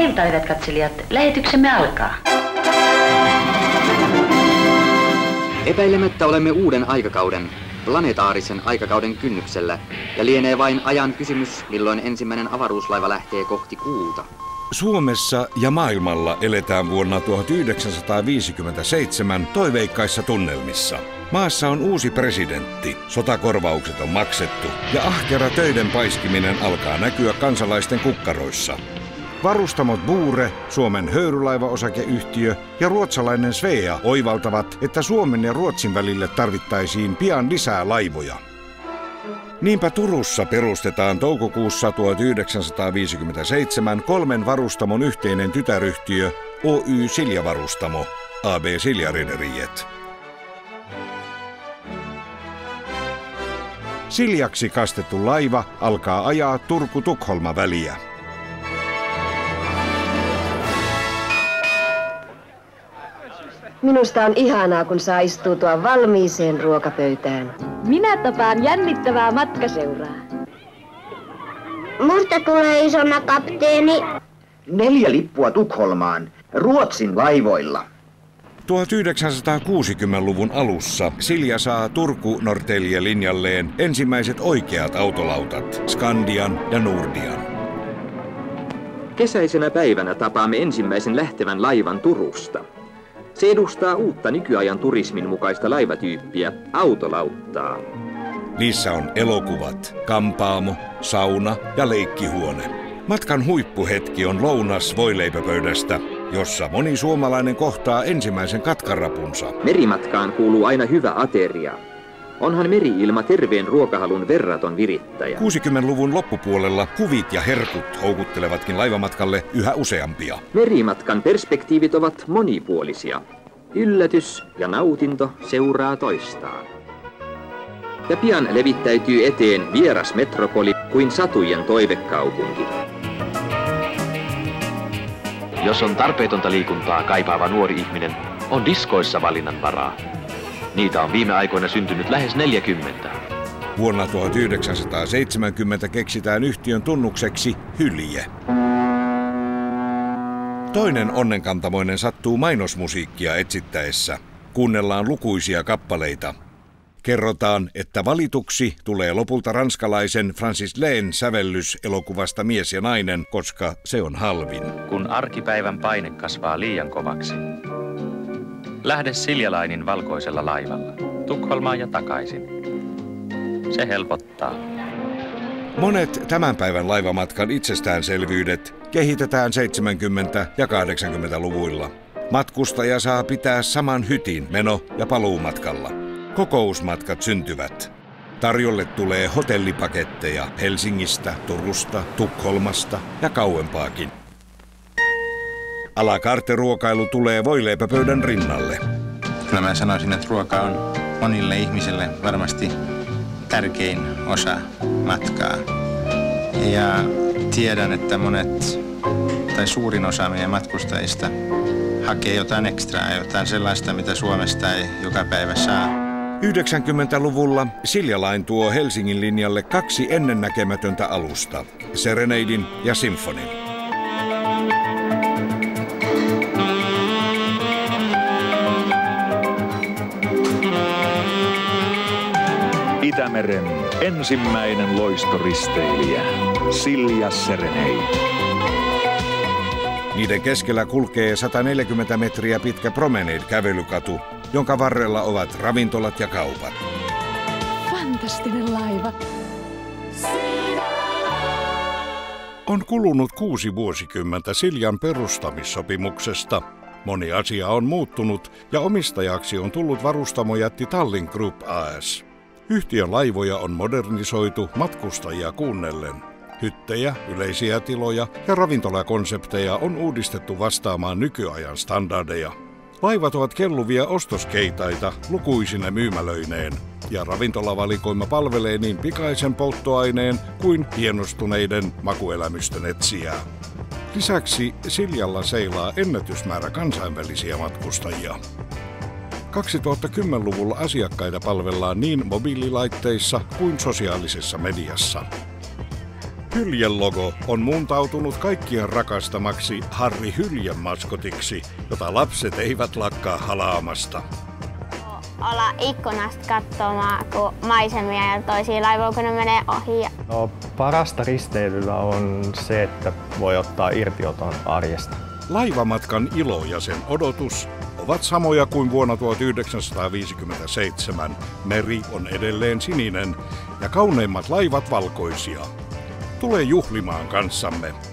iltaa, hyvät katselijat. Lähetyksemme alkaa. Epäilemättä olemme uuden aikakauden, planetaarisen aikakauden kynnyksellä, ja lienee vain ajan kysymys, milloin ensimmäinen avaruuslaiva lähtee kohti kuuta. Suomessa ja maailmalla eletään vuonna 1957 toiveikkaissa tunnelmissa. Maassa on uusi presidentti, sotakorvaukset on maksettu ja ahkera töiden paiskiminen alkaa näkyä kansalaisten kukkaroissa. Varustamot Bure, Suomen höyrylaivaosakeyhtiö ja ruotsalainen Svea oivaltavat, että Suomen ja Ruotsin välille tarvittaisiin pian lisää laivoja. Niinpä Turussa perustetaan toukokuussa 1957 kolmen varustamon yhteinen tytäryhtiö Oy Siljavarustamo, AB Siljarederiet. Siljaksi kastettu laiva alkaa ajaa Turku-Tukholma-väliä. Minusta on ihanaa, kun saa istuutua valmiiseen ruokapöytään. Minä tapaan jännittävää matkaseuraa. Musta tulee isona kapteeni. 4 lippua Tukholmaan, Ruotsin laivoilla. 1960-luvun alussa Silja saa Turku-Norrtälje-linjalleen ensimmäiset oikeat autolautat, Skandian ja Nordian. Kesäisenä päivänä tapaamme ensimmäisen lähtevän laivan Turusta. Se edustaa uutta nykyajan turismin mukaista laivatyyppiä, autolauttaa. Niissä on elokuvat, kampaamo, sauna ja leikkihuone. Matkan huippuhetki on lounas voileipäpöydästä, jossa moni suomalainen kohtaa ensimmäisen katkarapunsa. Merimatkaan kuuluu aina hyvä ateria. Onhan meri-ilma terveen ruokahalun verraton virittäjä. 60-luvun loppupuolella huvit ja herkut houkuttelevatkin laivamatkalle yhä useampia. Merimatkan perspektiivit ovat monipuolisia. Yllätys ja nautinto seuraa toistaan. Ja pian levittäytyy eteen vieras metropoli kuin satujen toivekaupunki. Jos on tarpeetonta liikuntaa kaipaava nuori ihminen, on diskoissa valinnanvaraa. Niitä on viime aikoina syntynyt lähes 40. Vuonna 1970 keksitään yhtiön tunnukseksi hylje. Toinen onnenkantamoinen sattuu mainosmusiikkia etsittäessä. Kuunnellaan lukuisia kappaleita. Kerrotaan, että valituksi tulee lopulta ranskalaisen Francis Leen sävellys elokuvasta Mies ja nainen, koska se on halvin. Kun arkipäivän paine kasvaa liian kovaksi, lähde Silja Linen valkoisella laivalla, Tukholmaan ja takaisin. Se helpottaa. Monet tämän päivän laivamatkan itsestäänselvyydet kehitetään 70- ja 80-luvuilla. Matkustaja saa pitää saman hytin meno- ja paluumatkalla. Kokousmatkat syntyvät. Tarjolle tulee hotellipaketteja Helsingistä, Turusta, Tukholmasta ja kauempaakin. A la carte -ruokailu tulee voileipäpöydän rinnalle. Kyllä mä sanoisin, että ruoka on monille ihmisille varmasti tärkein osa matkaa. Ja tiedän, että suurin osa meidän matkustajista hakee jotain ekstraa, jotain sellaista, mitä Suomesta ei joka päivä saa. 90-luvulla Silja Line tuo Helsingin linjalle 2 ennennäkemätöntä alusta, Serenadin ja Symphonin. Itämeren ensimmäinen loistoristeilijä, Siljarederiet. Niiden keskellä kulkee 140 metriä pitkä Promenade-kävelykatu, jonka varrella ovat ravintolat ja kaupat. Fantastinen laiva. On kulunut 6 vuosikymmentä Siljan perustamissopimuksesta. Moni asia on muuttunut ja omistajaksi on tullut varustamojätti Tallink Group AS. Yhtiön laivoja on modernisoitu matkustajia kuunnellen. Hyttejä, yleisiä tiloja ja ravintolakonsepteja on uudistettu vastaamaan nykyajan standardeja. Laivat ovat kelluvia ostoskeitaita lukuisine myymälöineen, ja ravintolavalikoima palvelee niin pikaisen polttoaineen kuin hienostuneiden makuelämysten etsijää. Lisäksi Siljalla seilaa ennätysmäärä kansainvälisiä matkustajia. 2010-luvulla asiakkaita palvellaan niin mobiililaitteissa kuin sosiaalisessa mediassa. Hyljen logo on muuntautunut kaikkien rakastamaksi Harri Hyljen maskotiksi, jota lapset eivät lakkaa halaamasta. Olla ikkunasta katsomaan, kun maisemia ja toisia laivoja, kun ne menee ohi. No, parasta risteilyllä on se, että voi ottaa irtioton arjesta. Laivamatkan ilo ja sen odotus ovat samoja kuin vuonna 1957. Meri on edelleen sininen ja kauneimmat laivat valkoisia. Tule juhlimaan kanssamme.